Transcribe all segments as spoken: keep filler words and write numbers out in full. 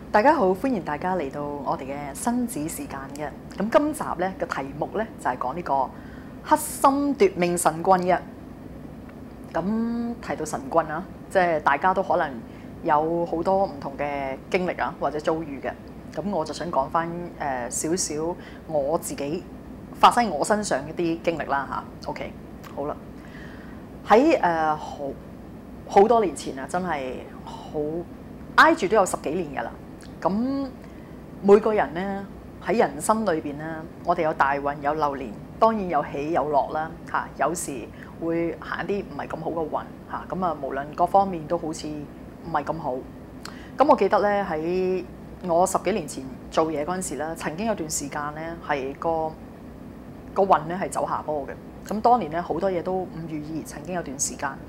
大家好，歡迎大家嚟到我哋嘅新子時間嘅。咁今集咧嘅題目咧就係講呢個黑心奪命神棍嘅。咁提到神棍啊，即係大家都可能有好多唔同嘅經歷啊，或者遭遇嘅。咁我就想講翻誒少少我自己發生喺我身上一啲經歷啦嚇。OK， 好啦，喺誒好好多年前啊，真係好挨住都有十幾年㗎啦。咁每個人咧喺人生裏邊咧，我哋有大運有流年，當然有起有落啦嚇。有時會行啲唔係咁好嘅運嚇，咁啊無論各方面都好似唔係咁好。咁我記得咧喺我十幾年前做嘢嗰陣時咧，曾經有段時間咧係個個運咧係走下坡嘅。咁當年咧好多嘢都唔如意，曾經有段時間。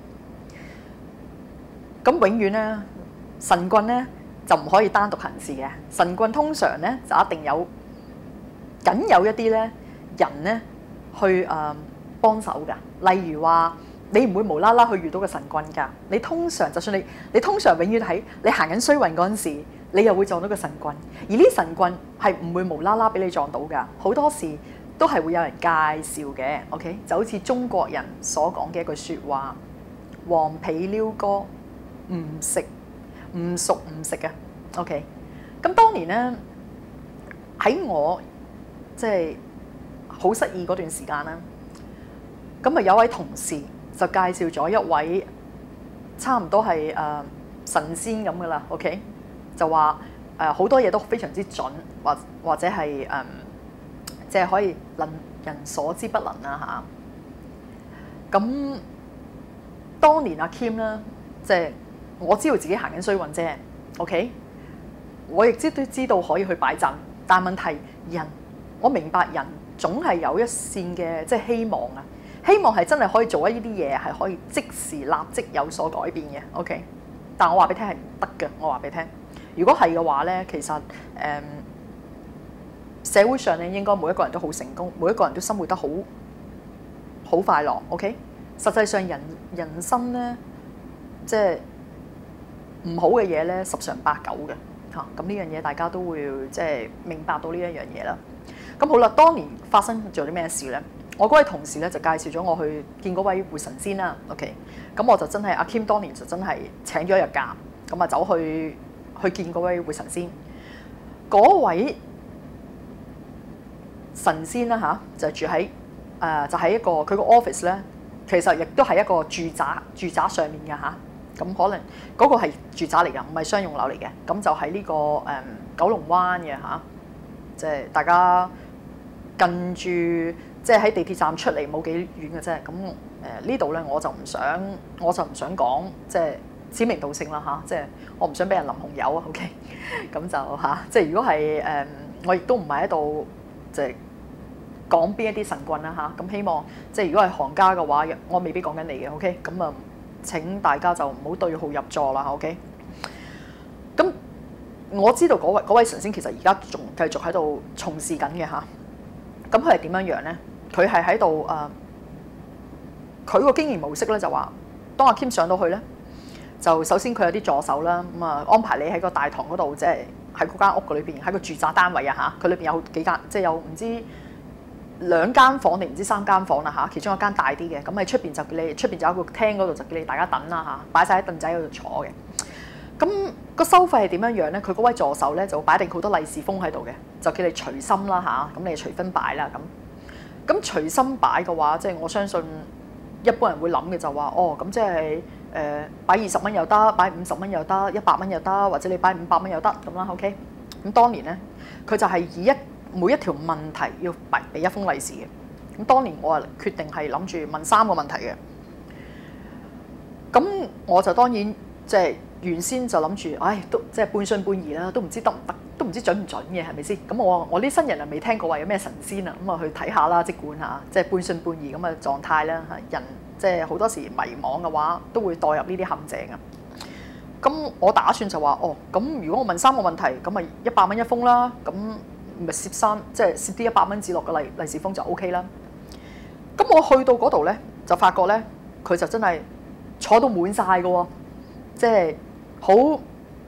咁永遠咧神棍咧就唔可以單獨行事嘅，神棍通常咧就一定有僅有一啲咧人咧去誒、呃、幫手㗎。例如話你唔會無啦啦去遇到個神棍㗎，你通常就算你你通常永遠喺你行緊衰運嗰陣時，你又會撞到個神棍，而呢神棍係唔會無啦啦俾你撞到㗎，好多時都係會有人介紹嘅。OK， 就好似中國人所講嘅一句説話：黃皮撩哥唔食。唔熟唔食嘅 ，OK。咁當年咧喺我即係好失意嗰段時間啦，咁啊有位同事就介紹咗一位差唔多係誒、呃、神仙咁噶啦 ，OK。就話誒好多嘢都非常之準，或或者係誒即係可以能人所知不能啦嚇。咁、啊、當年阿 Kim 咧，即係。我知道自己行緊衰運啫 ，OK。我亦知都知道可以去擺陣，但問題人，我明白人總係有一線嘅即係希望啊，希望係真係可以做一啲嘢係可以即時立即有所改變嘅 ，OK。但我話俾你聽係唔得嘅，我話俾你聽。如果係嘅話咧，其實誒、嗯、社會上咧應該每一個人都好成功，每一個人都生活得好好快樂 ，OK。實際上人人生咧即係。唔好嘅嘢咧，十常八九嘅嚇，咁呢樣嘢大家都會即係明白到呢一樣嘢啦。咁好啦，當年發生咗啲咩事咧？我嗰位同事咧就介紹咗我去見嗰位會神仙啦。OK，咁我就真係阿 Kim 當年就真係請咗一日假，咁啊走去去見嗰位會神仙。嗰位神仙啦嚇，就住喺誒、呃、就喺一個佢個 office 咧，其實亦都係一個住宅住宅上面嘅嚇。咁可能嗰個係住宅嚟㗎，唔係商用樓嚟嘅。咁就喺呢、這個誒、嗯、九龍灣嘅嚇，即、啊、係、就是、大家近住，即係喺地鐵站出嚟冇幾遠嘅啫。咁誒呢度咧，我就唔想，我就唔想講即係指名道姓啦嚇，即、啊、係、就是、我唔想俾人淋紅油啊。OK，咁就嚇，即、啊、係、就是、如果係誒、嗯，我亦都唔係喺度即係講邊一啲神棍啦嚇。咁、啊、希望即係、就是、如果係行家嘅話，我未必講緊你嘅。OK，咁啊。請大家就唔好對號入座啦 ，OK？ 咁我知道嗰位嗰位神仙其實而家仲繼續喺度從事緊嘅嚇。咁佢係點樣樣咧？佢係喺度誒，佢、呃、個經營模式咧就話，當阿 Kim 上到去咧，就首先佢有啲助手啦，咁啊安排你喺個大堂嗰度，即係喺嗰間屋裏邊，喺個住宅單位啊嚇，佢裏邊有幾間，即係有唔知。兩間房定唔知三間房啦嚇，其中一間大啲嘅，咁喺出邊就叫你出邊就有一個廳嗰度就叫你大家等啦嚇，擺晒喺凳仔嗰度坐嘅。咁個收費係點樣樣咧？佢嗰位助手咧就擺定好多利是封喺度嘅，就叫你隨心啦嚇，咁你隨分擺啦咁。咁隨心擺嘅話，即係我相信一般人會諗嘅就話，哦咁即係誒擺二十蚊又得，擺五十蚊又得，一百蚊又得，或者你擺五百蚊又得咁啦。OK，咁當年咧佢就係以一每一條問題要俾一封利是嘅，咁當年我啊決定係諗住問三個問題嘅，咁我就當然即係原先就諗住，唉都即係半信半疑啦，都唔知得唔得，都唔知準唔準嘅係咪先？咁我我啲新人啊未聽過話有咩神仙啊，咁啊去睇下啦，即管嚇，即係半信半疑咁嘅狀態啦。人即係好多時迷惘嘅話，都會墮入呢啲陷阱啊。咁我打算就話，哦咁如果我問三個問題，咁咪一百蚊一封啦，咁。咪攝三，即係攝啲一百蚊紙落個利利是封就 O K 啦。咁我去到嗰度咧，就發覺咧，佢就真係坐到滿晒嘅喎，即係好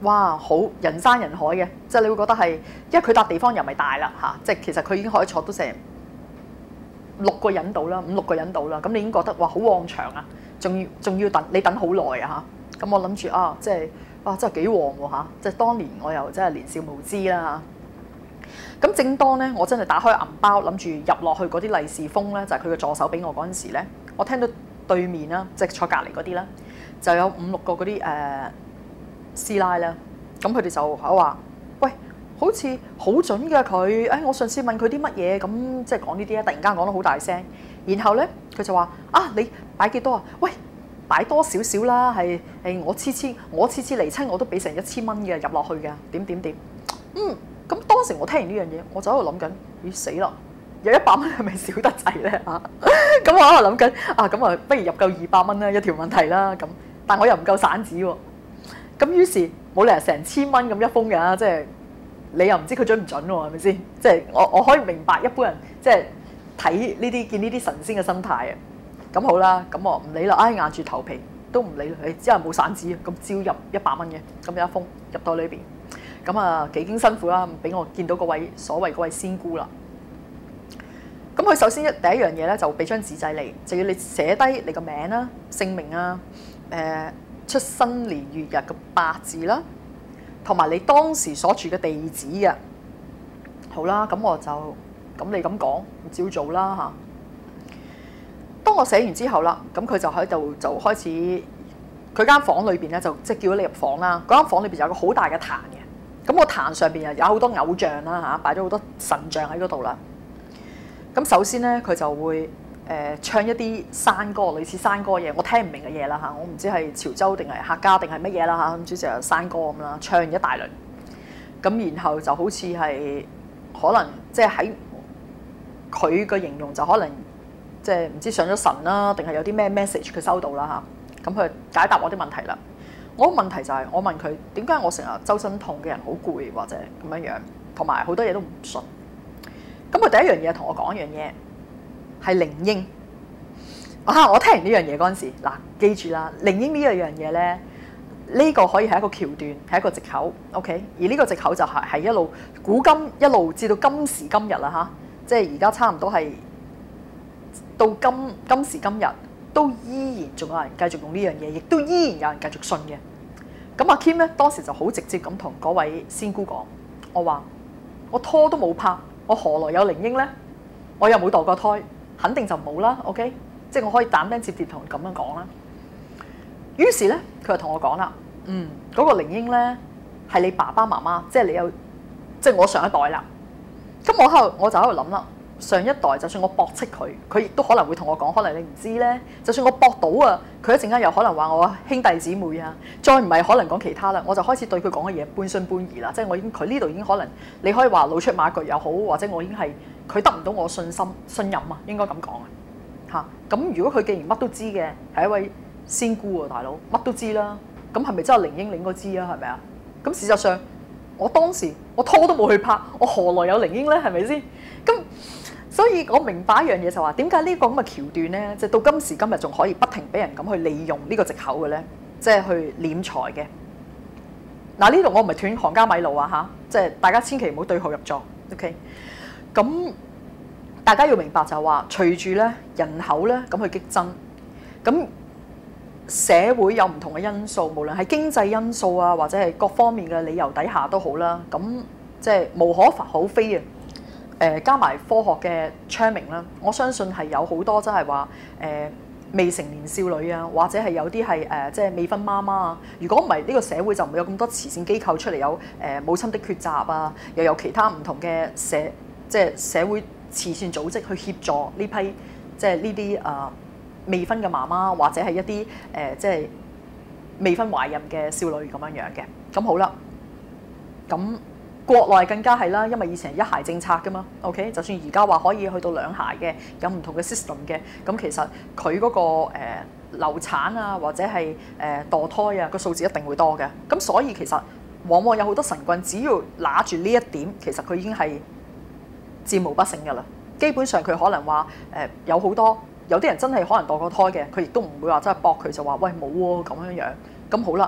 哇好人山人海嘅，即係你會覺得係，因為佢笪地方又唔係大啦嚇，即係其實佢已經可以坐到成六個人到啦，五六個人到啦，咁你已經覺得哇好旺場啊，仲要仲要等你等好耐啊嚇，咁我諗住啊，即係啊真係幾旺喎嚇，即係當年我又真係年少無知啦。咁正當咧，我真係打開銀包諗住入落去嗰啲利是封咧，就係佢嘅助手俾我嗰陣時咧，我聽到對面啦，即係坐隔離嗰啲啦，就有五六個嗰啲誒師奶啦，咁佢哋就話：喂，好似好準嘅佢，誒我上次問佢啲乜嘢，咁即係講呢啲啊，突然間講得好大聲，然後咧佢就話：啊你擺幾多啊？喂，擺多少少啦，係誒我次次我次次嚟親我都俾成一千蚊嘅入落去嘅，點點點，嗯。咁當時我聽完呢樣嘢，我就喺度諗緊，咦死啦！有一百蚊係咪少得滯咧嚇？咁我喺度諗緊，啊咁啊，不如入夠二百蚊啦，一條問題啦咁。但我又唔夠散紙喎，咁於是冇理由成千蚊咁一封嘅，即係你又唔知佢準唔準喎，係咪先？即係我我可以明白一般人即係睇呢啲見呢啲神仙嘅心態啊。咁好啦，咁我唔理啦，唉硬住頭皮都唔理佢，之後冇散紙，咁照入一百蚊嘅，咁有一封入到裏邊。咁啊幾經辛苦啦，俾我見到嗰位所謂嗰位仙姑啦。咁佢首先一第一樣嘢咧，就俾張紙仔你，就要你寫低你個名啦、姓名啊、誒、呃、出生年月日嘅八字啦，同埋你當時所住嘅地址嘅。好啦，咁我就咁你咁講，照做啦嚇。當我寫完之後啦，咁佢就喺度就開始，佢間房裏邊咧就即係叫咗你入房啦。嗰間房裏邊有個好大嘅壇嘅。咁個壇上邊啊有好多偶像啦嚇，擺咗好多神像喺嗰度啦。咁首先咧，佢就會誒、呃、唱一啲山歌，類似山歌嘢，我聽唔明嘅嘢啦嚇，我唔知係潮州定係客家定係乜嘢啦嚇，咁總之就山歌咁啦，唱完一大輪。咁然後就好似係可能即係喺佢嘅形容就可能即係唔知上咗神啦，定係有啲咩 message 佢收到啦嚇。咁佢解答我啲問題啦。我個問題就係、是、我問佢點解我成日周身痛嘅人好攰或者咁樣樣，同埋好多嘢都唔信。咁佢第一樣嘢同我講一樣嘢係靈嬰啊！我聽完呢樣嘢嗰陣時，嗱記住啦，靈嬰呢一樣嘢咧，呢、這個可以係一個橋段，係一個藉口 ，OK？ 而呢個藉口就係、是、係一路古今一路至到今時今日啦嚇，即係而家差唔多係到今今時今日。都依然仲有人繼續用呢樣嘢，亦都依然有人繼續信嘅。咁阿 Kim 咧當時就好直接咁同嗰位仙姑講：我話我拖都冇拍，我何來有靈嬰咧？我又冇墮過胎，肯定就冇啦。OK， 即係我可以斬釘截鐵同佢咁樣講啦。於是咧，佢就同我講啦：嗯，嗰、那個靈嬰咧係你爸爸媽媽，即係你有，即係我上一代啦。咁我喺度我就喺度諗啦。上一代就算我駁斥佢，佢亦都可能會同我講，可能你唔知咧。就算我駁到啊，佢一陣間又可能話我兄弟姊妹啊，再唔係可能講其他啦，我就開始對佢講嘅嘢半信半疑啦。即係我已經佢呢度已經可能你可以話老出馬腳又好，或者我已經係佢得唔到我信心信任啊，應該咁講啊嚇。咁如果佢既然乜都知嘅，係一位仙姑啊，大佬乜都知啦，咁係咪真係靈嬰你應該知啊？係咪啊？咁事實上我當時我拖都冇去拍，我何來有靈嬰咧？係咪先？咁所以我明白一樣嘢就話點解呢個咁嘅橋段咧，即係到今時今日仲可以不停俾人咁去利用呢個藉口嘅咧，即係去斂財嘅。嗱呢度我唔係斷行家米路啊嚇，即係大家千祈唔好對號入座。OK，咁大家要明白就係話，隨住咧人口咧咁去激增，咁社會有唔同嘅因素，無論係經濟因素啊，或者係各方面嘅理由底下都好啦，咁即係無可厚非啊。誒加埋科學嘅昌明啦，我相信係有好多真係話誒未成年少女啊，或者係有啲係誒即係未婚媽媽啊。如果唔係呢個社會就唔會有咁多慈善機構出嚟，有誒母親的抉擇啊，又有其他唔同嘅社即係社會慈善組織去協助呢批即係呢啲誒未婚嘅媽媽，或者係一啲誒即係未婚懷孕嘅少女咁樣樣嘅。咁好啦，咁。國內更加係啦，因為以前係一孩政策噶嘛 ，OK？ 就算而家話可以去到兩孩嘅，有唔同嘅 system 嘅，咁其實佢嗰、嗰個誒、呃、流產啊，或者係誒、呃、墮胎啊，個數字一定會多嘅。咁所以其實往往有好多神棍，只要拿住呢一點，其實佢已經係戰無不勝噶啦。基本上佢可能話誒、呃、有好多有啲人真係可能墮過胎嘅，佢亦都唔會話真係駁佢就話喂冇喎咁樣樣。咁好啦，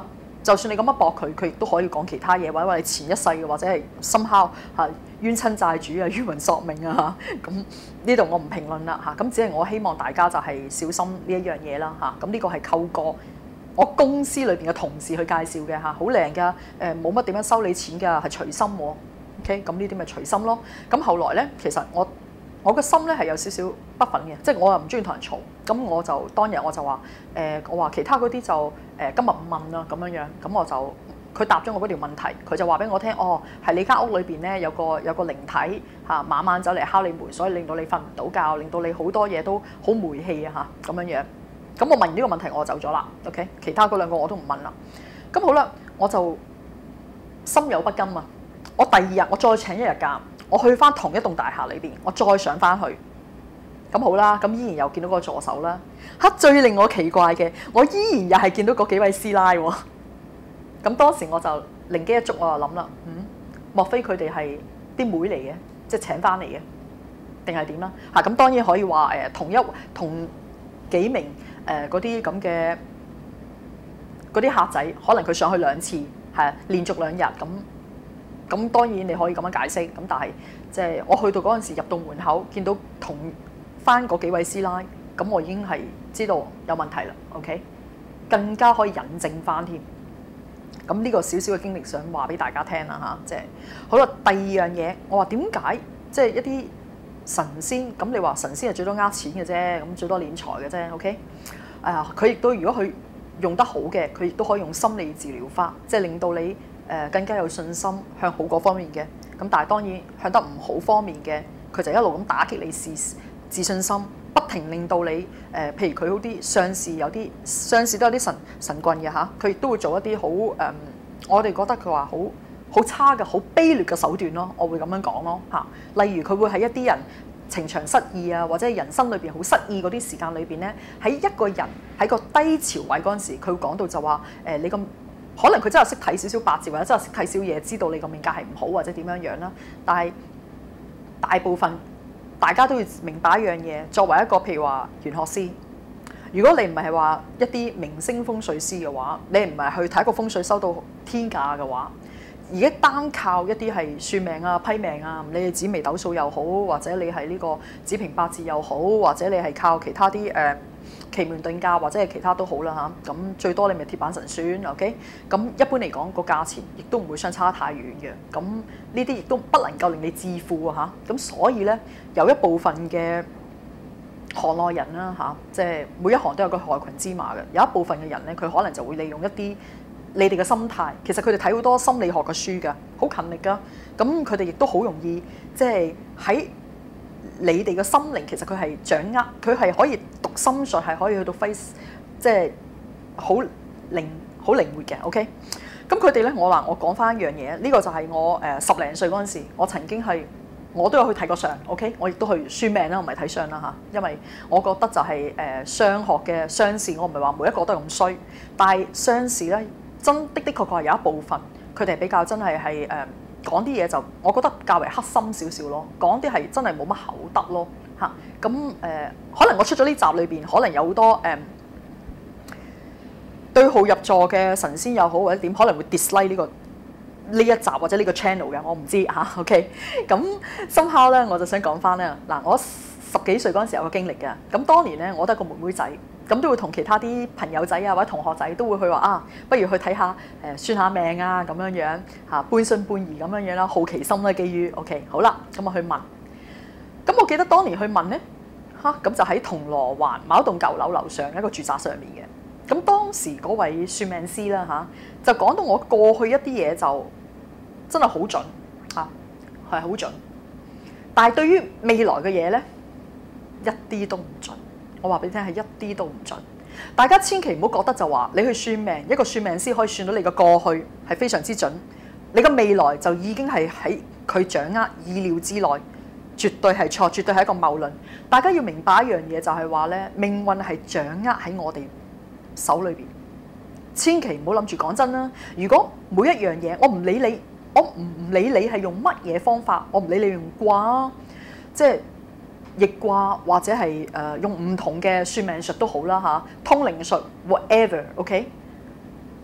就算你咁樣駁佢，佢亦都可以講其他嘢，或者話你前一世嘅，或者係somehow嚇冤親債主啊、冤魂索命啊嚇。咁呢度我唔評論啦嚇。咁只係我希望大家就係小心呢一樣嘢啦嚇。咁呢個係透過我公司裏邊嘅同事去介紹嘅嚇，好靚㗎，誒冇乜點樣收你錢㗎，係隨心喎。OK，咁呢啲咪隨心咯。咁後來咧，其實我我個心咧係有少少不忿嘅，即係我又唔中意同人嘈。咁我就當日我就話誒、呃，我話其他嗰啲就誒、呃、今日唔問啦咁樣樣。咁我就佢答咗我嗰條問題，佢就話俾我聽，哦係你間屋裏邊咧有個有個靈體嚇、啊，晚晚走嚟敲你門，所以令到你瞓唔到覺，令到你好多嘢都好霉氣啊嚇咁樣樣。咁我問完呢個問題我就走咗啦。OK， 其他嗰兩個我都唔問啦。咁好啦，我就心有不甘啊！我第二日我再請一日假，我去翻同一棟大廈裏邊，我再上翻去。咁好啦，咁依然又見到個助手啦。嚇，最令我奇怪嘅，我依然又係見到嗰幾位師奶喎。咁當時我就靈機一觸，我就諗啦，嗯，莫非佢哋係啲妹嚟嘅，即係請翻嚟嘅，定係點啦？嚇，咁當然可以話誒，同一同幾名誒嗰啲咁嘅嗰啲客仔，可能佢上去兩次，係連續兩日咁。咁當然你可以咁樣解釋，咁但係即係我去到嗰陣時入到門口，見到同翻嗰幾位師奶，咁我已經係知道有問題啦。OK， 更加可以引證翻添。咁呢個少少嘅經歷想話俾大家聽啦嚇，即係好啦。第二樣嘢，我話點解即係一啲神仙咁？你話神仙係最多呃錢嘅啫，咁最多斂財嘅啫。OK，啊佢亦都如果佢用得好嘅，佢亦都可以用心理治療法，即係令到你誒更加有信心向好嗰方面嘅。咁但係當然向得唔好方面嘅，佢就一路咁打擊你自自信心，不停令到你誒、呃，譬如佢好啲上士有啲上士都有啲神神棍嘅嚇，佢亦都會做一啲好誒，我哋覺得佢話好好差嘅、好卑劣嘅手段咯，我會咁樣講咯嚇。例如佢會喺一啲人情場失意啊，或者人生裏邊好失意嗰啲時間裏邊咧，喺一個人喺個低潮位嗰陣時，佢會講到就話誒、呃、你咁。可能佢真係識睇少少八字，或者真係識睇少嘢，知道你個命格係唔好或者點樣樣啦。但係大部分大家都要明白一樣嘢，作為一個譬如話玄學師，如果你唔係話一啲明星風水師嘅話，你唔係去睇個風水收到天價嘅話，而家單靠一啲係算命啊、批命啊，你係紫微斗數又好，或者你係呢個子平八字又好，或者你係靠其他啲誒。呃奇門遁甲或者係其他都好啦嚇，咁最多你咪鐵板神算 ，OK？咁一般嚟講個價錢亦都唔會相差太遠嘅，咁呢啲亦都不能夠令你致富啊嚇，咁所以咧有一部分嘅行內人啦嚇，即係每一行都有個害群之馬嘅，有一部分嘅人咧佢可能就會利用一啲你哋嘅心態，其實佢哋睇好多心理學嘅書㗎，好勤力㗎，咁佢哋亦都好容易即係喺。你哋嘅心靈其實佢係掌握，佢係可以讀心術，係可以去到 face， 即係好靈好靈活嘅。OK，咁佢哋咧，我嗱我講翻一樣嘢，呢、這個就係我誒、呃、十零歲嗰陣時，我曾經係我都有去睇過相。OK，我亦都去算命啦，唔係睇相啦嚇，因為我覺得就係、是、誒、呃、相學嘅相士，我唔係話每一個都係咁衰，但係相士咧真的的確確係有一部分，佢哋比較真係係誒。呃講啲嘢就，我覺得較為黑心少少咯。講啲係真係冇乜口德咯，嚇咁誒。可能我出咗呢集裏邊，可能有好多誒、呃、對號入座嘅神仙又好，或者點可能會 dislike 呢個呢一集或者呢個 channel 嘅，我唔知嚇、啊。OK，咁深刻咧，我就想講翻咧嗱，我十幾歲嗰陣時有個經歷嘅。咁當年咧，我得個妹妹仔。咁都會同其他啲朋友仔啊或者同學仔都會去話啊，不如去睇下誒算下命啊咁樣樣嚇，半信半疑咁樣樣啦，好奇心啦，基於 OK 好啦，咁我去問。咁我記得當年去問咧嚇，咁就喺銅鑼灣某一棟舊樓樓上一個住宅上面嘅。咁當時嗰位算命師啦嚇，就講到我過去一啲嘢就真係好準嚇，係好準。但係對於未來嘅嘢咧，一啲都唔準。我話俾你聽係一啲都唔準，大家千祈唔好覺得就話你去算命，一個算命師可以算到你嘅過去係非常之準，你嘅未來就已經係喺佢掌握意料之內，絕對係錯，絕對係一個謬論。大家要明白一樣嘢就係話咧，命運係掌握喺我哋手裏邊，千祈唔好諗住講真啦。如果每一樣嘢我唔理你，我唔理你係用乜嘢方法，我唔理你用卦，即係。易卦或者係誒、呃、用唔同嘅算命術都好啦嚇，通靈術 whatever OK，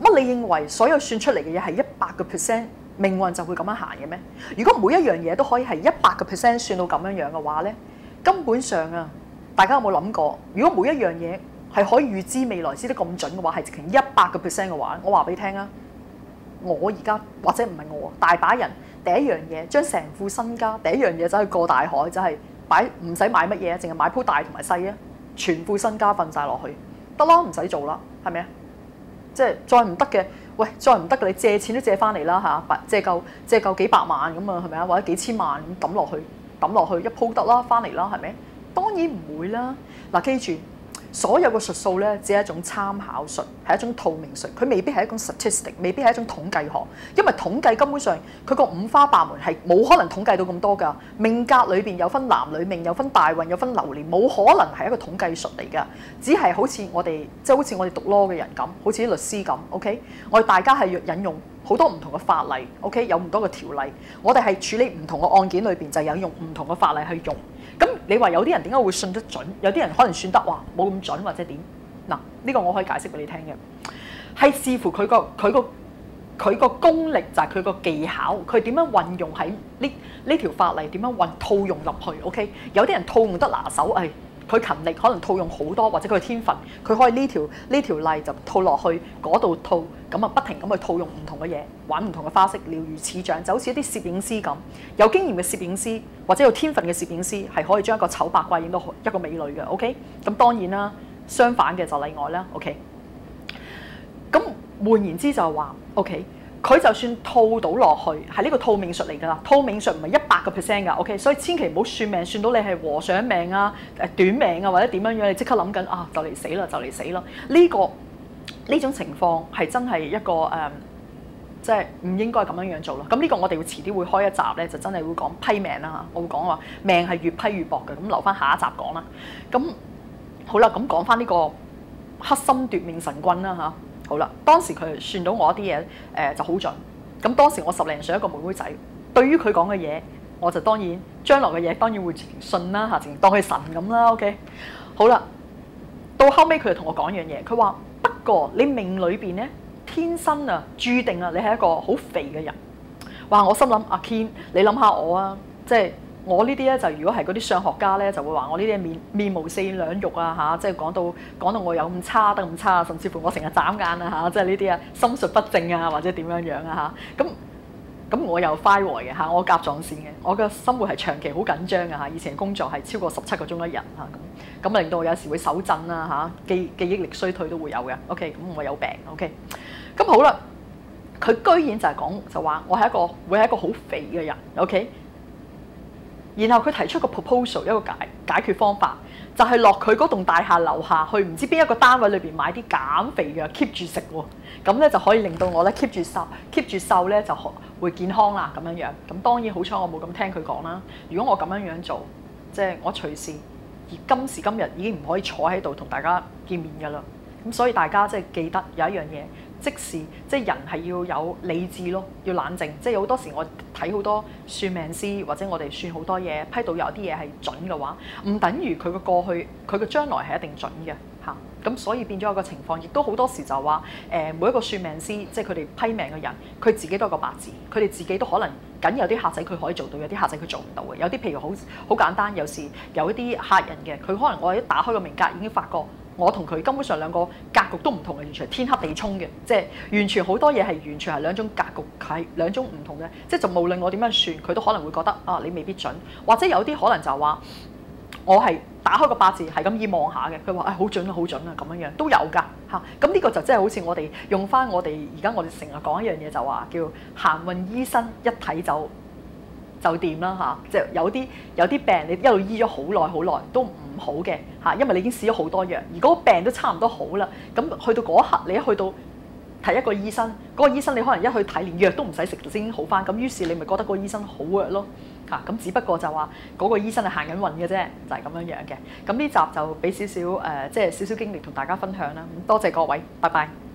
乜你認為所有算出嚟嘅嘢係一百個 percent 命運就會咁樣行嘅咩？如果每一樣嘢都可以係一百個 percent 算到咁樣樣嘅話咧，根本上啊，大家有冇諗過？如果每一樣嘢係可以預知未來知得咁準嘅話，係直情一百個 percent 嘅話，我話俾你聽啊，我而家或者唔係我，大把人第一樣嘢將成副身家，第一樣嘢走去過大海，就係擺唔使買乜嘢，淨係買鋪大同埋細啊，全副身家瞓晒落去，得啦，唔使做啦，係咪啊？即係再唔得嘅，喂，再唔得嘅，你借錢都借翻嚟啦嚇，借夠借夠幾百萬咁啊，係咪啊？或者幾千萬咁抌落去，抌落去一鋪得啦，翻嚟啦，係咪？當然唔會啦。嗱，記住，所有嘅術數咧，只係一種參考術，係一種透明術，佢未必係一種 statistic， 未必係一種統計學，因為統計根本上佢個五花八門，係冇可能統計到咁多㗎。命格裏邊有分男女命，有分大運，有分流年，冇可能係一個統計術嚟㗎。只係好似我哋即係好似我哋讀 law 嘅人咁，好似啲律師咁 ，OK？ 我哋大家係引用好多唔同嘅法例 ，OK？ 有唔多嘅條例，我哋係處理唔同嘅案件裏邊就有用唔同嘅法例去用。咁你話有啲人點解會信得準？有啲人可能算得話冇咁準或者點？嗱，呢個我可以解釋俾你聽嘅，係視乎佢個佢個佢個功力，就係佢個技巧，佢點樣運用喺呢呢條法例，點樣運套用入去 ？OK？ 有啲人套用得拿手，誒、哎。佢勤力，可能套用好多，或者佢嘅天分，佢可以呢條呢條例就套落去嗰度套，咁啊不停咁去套用唔同嘅嘢，玩唔同嘅花式，了如指掌，就好似一啲攝影師咁，有經驗嘅攝影師或者有天分嘅攝影師，係可以將一個醜八怪影到一個美女嘅 ，OK？ 咁當然啦，相反嘅就例外啦 ，OK？ 咁換言之就係話 ，OK？佢就算套到落去，係呢個套命術嚟㗎啦。套命術唔係一百個 percent 㗎 ，OK？ 所以千祈唔好算命，算到你係和尚命啊、誒短命啊，或者點樣樣，你即刻諗緊啊，就嚟死啦，就嚟死啦！呢、這個呢種情況係真係一個誒，即係唔應該咁樣樣做咯。咁呢個我哋會遲啲會開一集咧，就真係會講批命啦嚇。我會講話命係越批越薄嘅，咁留翻下一集講啦。咁好啦，咁講翻呢個黑心奪命神棍啦嚇。好啦，當時佢算到我一啲嘢，誒、呃、就好準。咁當時我十零歲一個妹妹仔，對於佢講嘅嘢，我就當然將來嘅嘢當然會信啦嚇，淨當佢神咁啦。OK， 好啦，到後尾佢就同我講一樣嘢，佢話不過你命裏邊咧天生啊注定啊，你係一個好肥嘅人。哇！我心諗阿 Ken，你諗下我啊，即係。我呢啲咧就如果係嗰啲相學家咧，就會話我呢啲面面無四兩肉啊嚇，即係講到講到我有咁差得咁差，甚至乎我成日眨眼啊嚇，即係呢啲啊心術不正啊或者點樣樣啊嚇，咁咁我又快活嘅嚇，我甲狀腺嘅，我嘅生活係長期好緊張嘅嚇，以前工作係超過十七個鐘一日嚇咁，咁令到我有時會手震啊嚇，記記憶力衰退都會有嘅。OK， 咁我有病 OK， 咁好啦，佢居然就係講就話我係一個會係一個好肥嘅人 OK。然後佢提出個 proposal 一個解解決方法，就係落佢嗰棟大廈樓下去唔知邊一個單位裏邊買啲減肥藥 keep 住食喎，咁咧就可以令到我咧 keep 住瘦 keep 住瘦咧就會健康啦咁樣樣。咁當然好彩我冇咁聽佢講啦。如果我咁樣樣做，即係我隨時而今時今日已經唔可以坐喺度同大家見面㗎啦。咁所以大家即係記得有一樣嘢。即時即係人係要有理智咯，要冷靜。即係好多時我睇好多算命師或者我哋算好多嘢，批到有啲嘢係準嘅話，唔等於佢嘅過去佢嘅將來係一定準嘅嚇。咁所以變咗有個情況，亦都好多時就話誒每一個算命師，即係佢哋批命嘅人，佢自己都有個八字，佢哋自己都可能緊有啲客仔佢可以做到，有啲客仔佢做唔到嘅。有啲譬如好好簡單，有時有一啲客人嘅，佢可能我一打開個命格已經發覺。我同佢根本上兩個格局都唔同嘅，完全係天黑地沖嘅，即係完全好多嘢係完全係兩種格局，係兩種唔同嘅，即係就無論我點樣算，佢都可能會覺得啊你未必準，或者有啲可能就話我係打開個八字係咁意望下嘅，佢話誒好準啊好準啊咁樣樣都有㗎嚇，咁呢個就真係好似我哋用翻我哋而家我哋成日講一樣嘢就話叫行運醫生一睇就就掂啦嚇，即係有啲有啲病你一路醫咗好耐好耐都唔好嘅嚇，因為你已經試咗好多藥，而嗰個病都差唔多好啦，咁去到嗰一刻你一去到睇一個醫生，嗰個醫生你可能一去睇連藥都唔使食就已經好翻，咁於是你咪覺得嗰個醫生好藥咯嚇，咁只不過就話嗰個醫生係行緊運嘅啫，就係咁樣樣嘅。咁呢集就俾少少誒，即係少少經歷同大家分享啦。咁多謝各位，拜拜。